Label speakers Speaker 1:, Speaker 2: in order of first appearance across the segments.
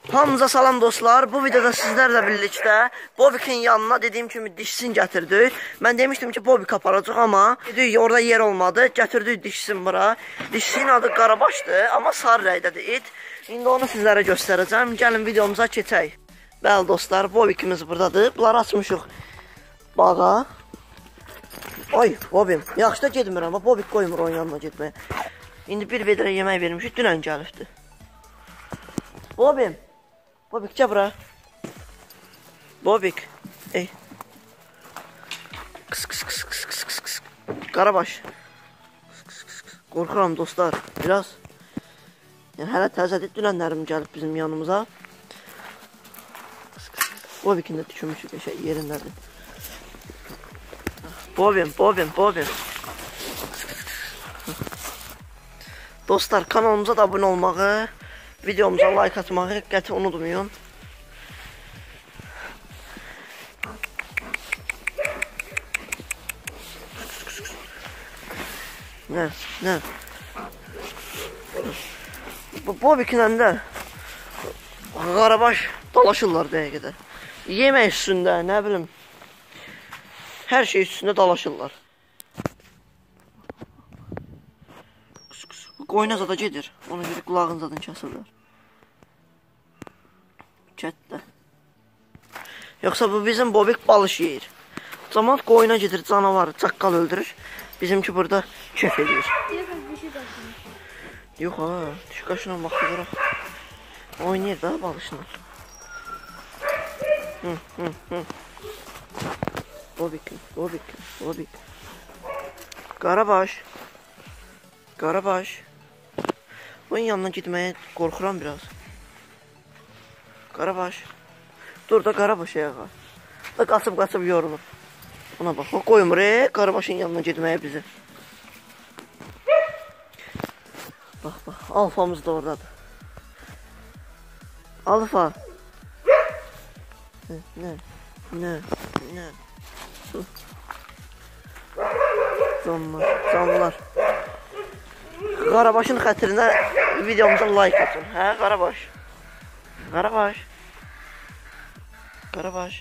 Speaker 1: Hamınıza salam dostlar. Bu videoda sizlerle birlikte Bobik'in yanına dediğim kimi dişsin getirdik. Ben demiştim ki Bobik aparacaq ama dedik orada yer olmadı. Getirdik dişsin bura. Dişsin adı Qarabaşdır ama sarı rəngdədir it. İndi onu sizlərə göstərəcəm. Gəlin videomuza keçək. Bəli dostlar, Bobikimiz buradadır. Bunları açmışıq bağa. Ay Bobim, yaxşı da getmir amma Bobik qoymur onun yanına getməyə. İndi bir vedrə yemək vermişik, dünən gəlibdi. Bobim. Bobik gel bura. Bobik. Ey. Kıs kıs kıs kıs kıs kıs kıs. Qarabaş. Qorxuram dostlar biraz. Yəni hələ təzədir dünənlərim gəlib bizim yanımıza. Bobikin də tükürmüşük yerindədir. Bobim. Dostlar kanalımıza da abunə olmağı, videomuza like atmağı qəti unutmayın. Ne? Bobikinlə də Qarabaş dalaşırlar dəqiqədə. Yemək üstündə, nə bilim, hər şey üstündə dalaşırlar. Qoyuna zada gedir, ona görə qulağın zadını kəsirlər. Kətdə. Yoxsa bu bizim Bobik balış yeyir. Zaman qoyuna gedir, canavarı, çaqqal öldürür. Bizimki burada kef edir. Yox ha, diş qaşına baxıraq. Oynayır da balışla. Bobik. Qarabaş. Bunun yanına gitməyə qorxuram biraz. Qarabaş. Dur da Qarabaş ayağa. Da qaçıb yorulur. Ona bax, o qoymur Qarabaşın yanına gitməyə bizi. Bax, alfamız da oradadır. Alfa. Ne? Canlılar. Qarabaşın xətrinə videomuza like atın. Hə, Qarabaş.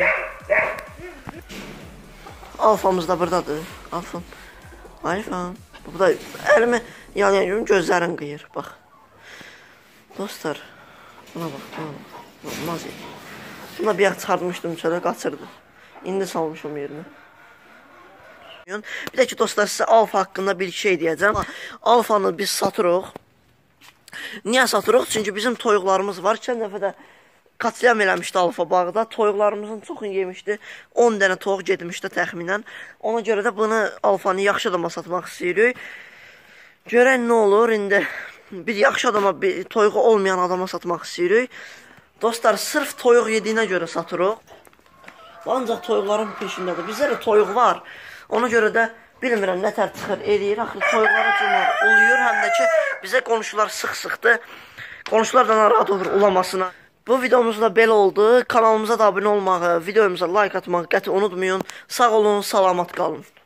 Speaker 1: Alfamız da buradadır. Alfam. Bu da əlimi yan gözlərin qıyır. Bax. Dostlar. Buna bax. Olmaz. Buna bir çıxartmışdım çölə, qaçırdı. İndi salmışım yerinə. Bir də ki dostlar, sizə alfa haqqında bir şey deyəcəm. Alfanı biz satırıq. Niyə satırıq? Çünki bizim toyuqlarımız var. 2 dəfə də katliam eləmişdi alfa bağda. Toyuqlarımızın çoxunu yemişdi. 10 dənə toyuq getmişdi təxminən. Ona görə də bunu alfanı yaxşı adama satmaq istəyirik. Görən nə olur? İndi bir yaxşı adama, bir toyuğu olmayan adama satmaq istəyirik. Dostlar, sırf toyuq yediyinə görə satırıq. Ancaq toyuqların peşindədir. Bizdə də toyuq var. Ona görə də bilmirəm nətər çıxır, eləyir. Axı toyuqlara cümlər oluyor. Həm də ki, bizə qonşular sıx-sıxdır. Qonşular da narahat olur ulamasına. Bu videomuz da belə oldu. Kanalımıza da abunə olmağı, videomuza like atmağı qəti unutmayın. Sağ olun, salamat qalın.